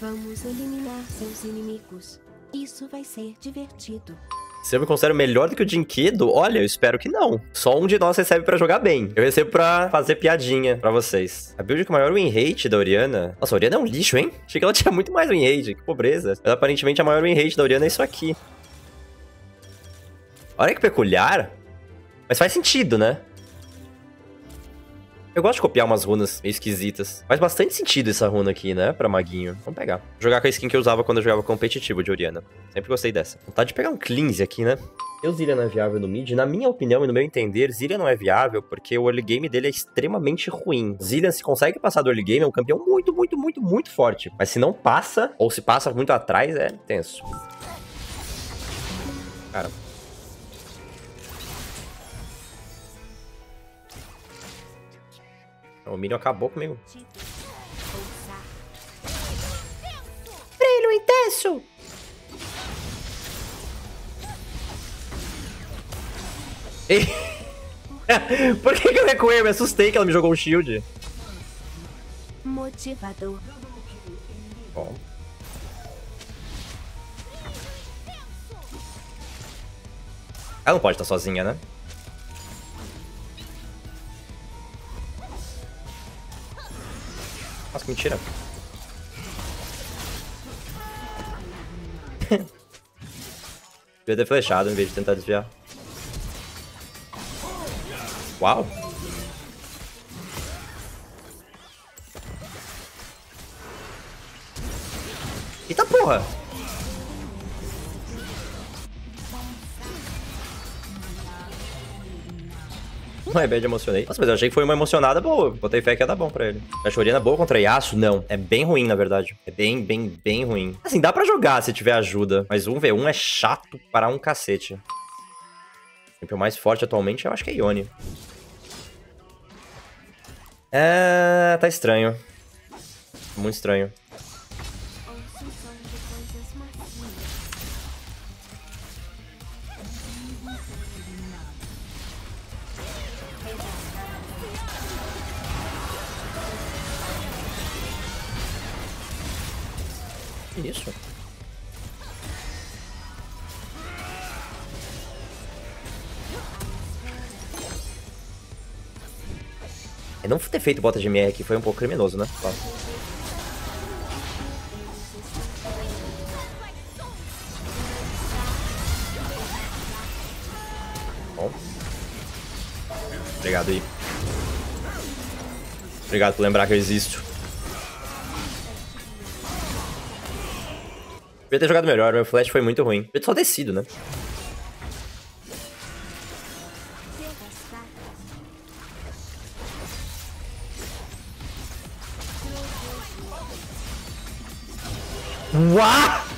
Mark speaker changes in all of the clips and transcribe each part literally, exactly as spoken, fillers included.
Speaker 1: Vamos eliminar seus inimigos. Isso vai ser divertido.
Speaker 2: Se eu me considero melhor do que o Jinkido, olha, eu espero que não. Só um de nós recebe pra jogar bem. Eu recebo pra fazer piadinha pra vocês. A build com maior win rate da Orianna... Nossa, a Orianna é um lixo, hein? Achei que ela tinha muito mais win rate. Que pobreza. Mas aparentemente a maior win rate da Orianna é isso aqui. Olha que peculiar. Mas faz sentido, né? Eu gosto de copiar umas runas meio esquisitas. Faz bastante sentido essa runa aqui, né? Pra maguinho. Vamos pegar. Vou jogar com a skin que eu usava quando eu jogava competitivo de Orianna. Sempre gostei dessa. Vontade de pegar um cleanse aqui, né? E o Zilean não é viável no mid? Na minha opinião e no meu entender, Zilean não é viável porque o early game dele é extremamente ruim. Zilean, se consegue passar do early game, é um campeão muito, muito, muito, muito forte. Mas se não passa, ou se passa muito atrás, é tenso. Cara... O Minion acabou comigo. Brilho intenso! Ei. Por que que eu recuei? Eu me assustei que ela me jogou um shield.
Speaker 1: Motivador.
Speaker 2: Bom. Ela não pode estar sozinha, né? Nossa, que mentira. Devia ter flechado em vez de tentar desviar. Uau! Eita porra! Não é bad, emocionei. Nossa, mas eu achei que foi uma emocionada boa. Botei fé que ia dar bom pra ele. A Orianna boa contra Yasuo? Não. É bem ruim, na verdade. É bem, bem, bem ruim. Assim, dá pra jogar se tiver ajuda. Mas um v um é chato para um cacete. O campeão mais forte atualmente eu acho que é Yone. É... Tá estranho. Muito estranho. Que isso? É, não ter feito bota de M R aqui foi um pouco criminoso, né? Ó. Bom. Obrigado aí. Obrigado por lembrar que eu existo. Podia ter jogado melhor, meu flash foi muito ruim. Podia ter só descido, né? Uau!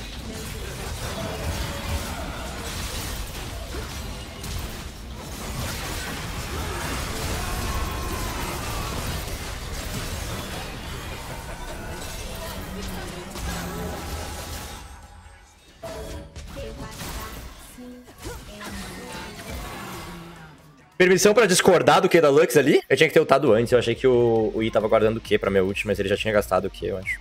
Speaker 2: Permissão pra discordar do Q da Lux ali? Eu tinha que ter ultado antes. Eu achei que o, o I tava guardando o Q pra minha ult, mas ele já tinha gastado o Q, eu acho.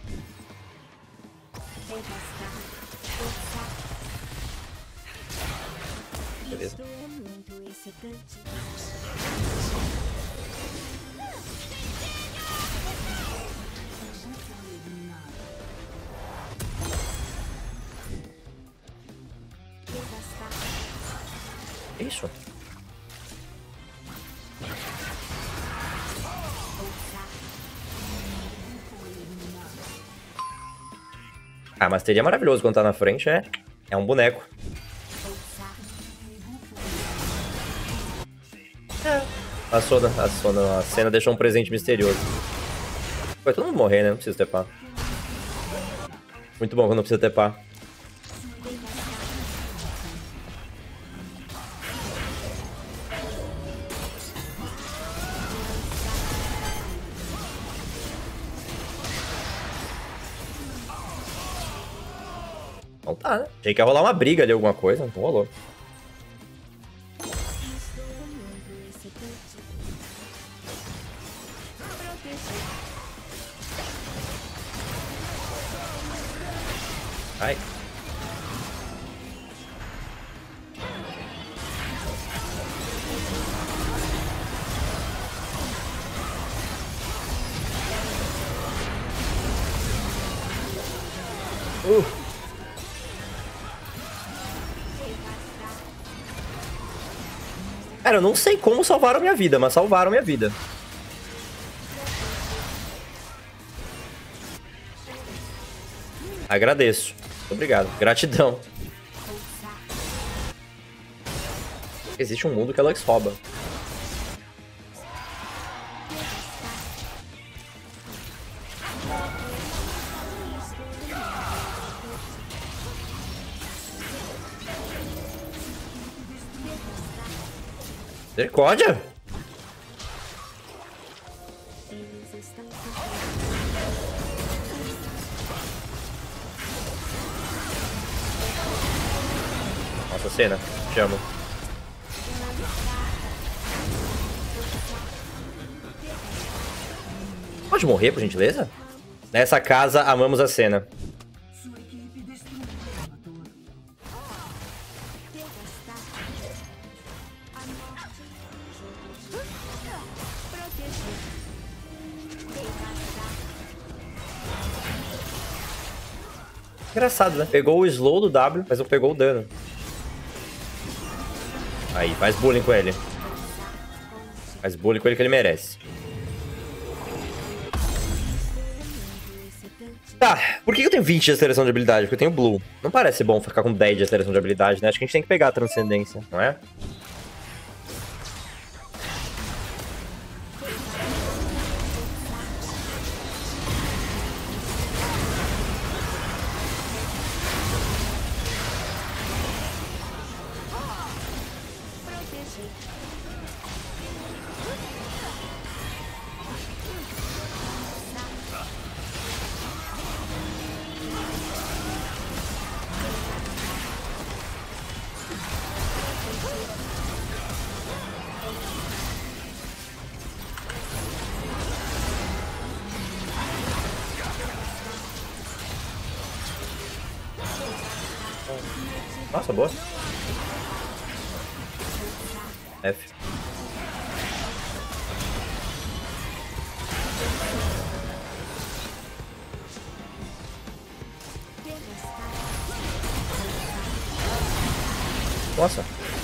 Speaker 2: Beleza. Que isso? Ah, mas teria maravilhoso quando tá na frente, é, é um boneco. É. A Sona, a Sona, a cena deixou um presente misterioso. Vai todo mundo morrer, né? Não precisa tepar. Muito bom quando não precisa tepar. Então tá, né? Achei que ia rolar uma briga ali, alguma coisa. Não rolou. Ai. Uh. Cara, eu não sei como salvaram minha vida, mas salvaram minha vida. Agradeço. Muito obrigado. Gratidão. Existe um mundo que a Lux rouba. Misericórdia! Nossa, cena. Te amo. Pode morrer, por gentileza? Nessa casa, amamos a cena. Engraçado, né? Pegou o slow do W, mas não pegou o dano. Aí, faz bullying com ele. Faz bullying com ele que ele merece. Tá, por que eu tenho vinte de aceleração de habilidade? Porque eu tenho Blue. Não parece bom ficar com dez de aceleração de habilidade, né? Acho que a gente tem que pegar a transcendência, não é? Nossa, boa. F. Nossa.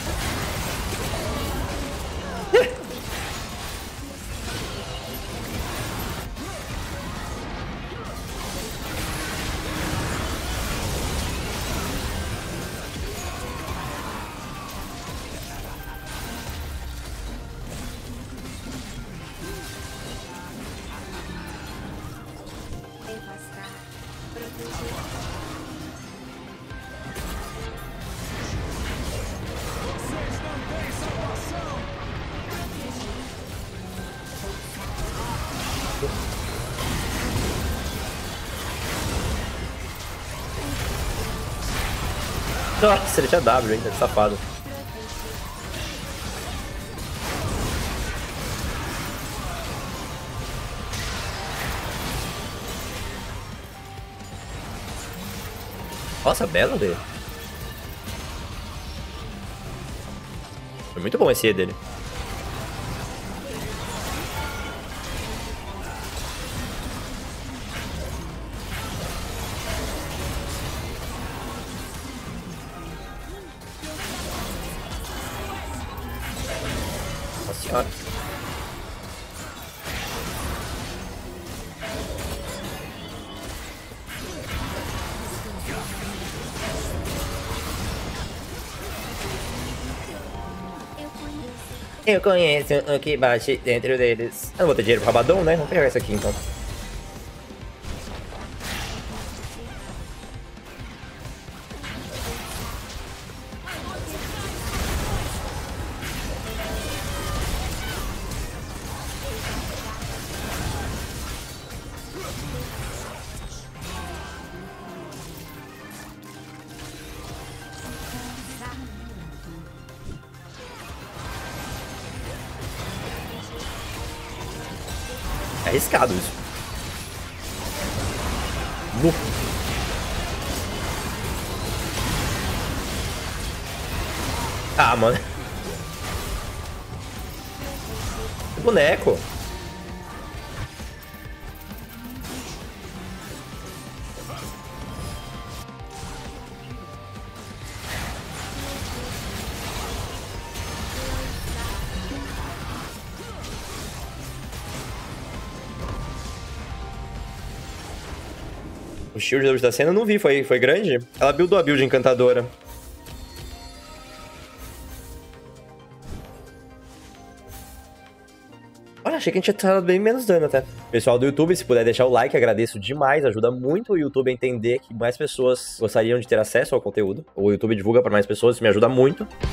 Speaker 2: Nossa, ele tinha W ainda, safado. Nossa, belo dele. Foi muito bom esse E dele. Nossa senhora. Eu conheço o que bate dentro deles. Eu não vou ter dinheiro pra Rabadon, né? Vamos pegar isso aqui então. É arriscado isso. No. Ah, mano. Que boneco. O shield da luz da cena eu não vi, foi, foi grande? Ela buildou a build encantadora. Olha, achei que a gente tinha dado bem menos dano até. Pessoal do YouTube, se puder deixar o like, agradeço demais. Ajuda muito o YouTube a entender que mais pessoas gostariam de ter acesso ao conteúdo. O YouTube divulga para mais pessoas, isso me ajuda muito.